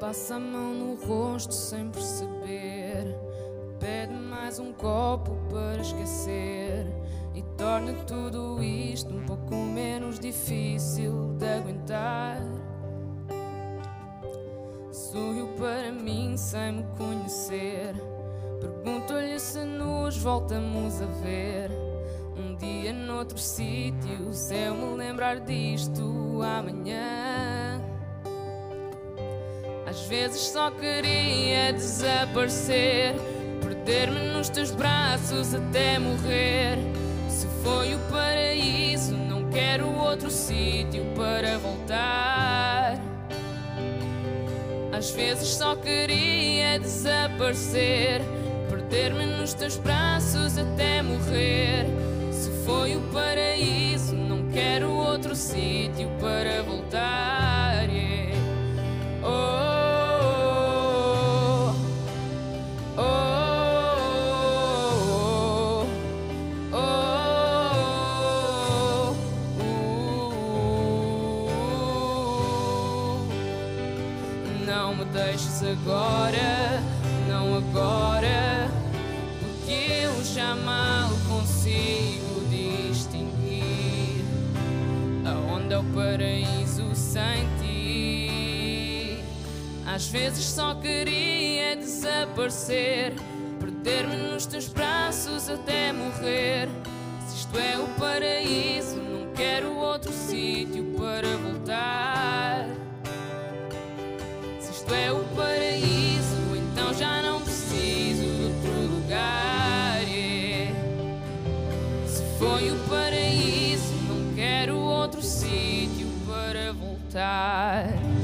Passa a mão no rosto sem perceber, pede mais um copo para esquecer e torna tudo isto um pouco menos difícil de aguentar. Sorriu para mim sem me conhecer, pergunto-lhe se nos voltamos a ver um dia noutro sítio, se eu me lembrar disto amanhã. Às vezes só queria desaparecer, perder-me nos teus braços até morrer. Se foi o paraíso, não quero outro sítio para voltar. Às vezes só queria desaparecer, perder-me nos teus braços até morrer. Se foi o paraíso, não quero outro sítio para voltar. Yeah. Oh. Não me deixes agora, não agora, porque eu já mal consigo distinguir aonde é o paraíso sem ti. Às vezes só queria desaparecer, perder-me nos teus braços até morrer. Se isto é o paraíso, não quero outro sítio para voltar. Se é o paraíso, então já não preciso de outro lugar. Yeah. Se foi o paraíso, não quero outro sítio para voltar.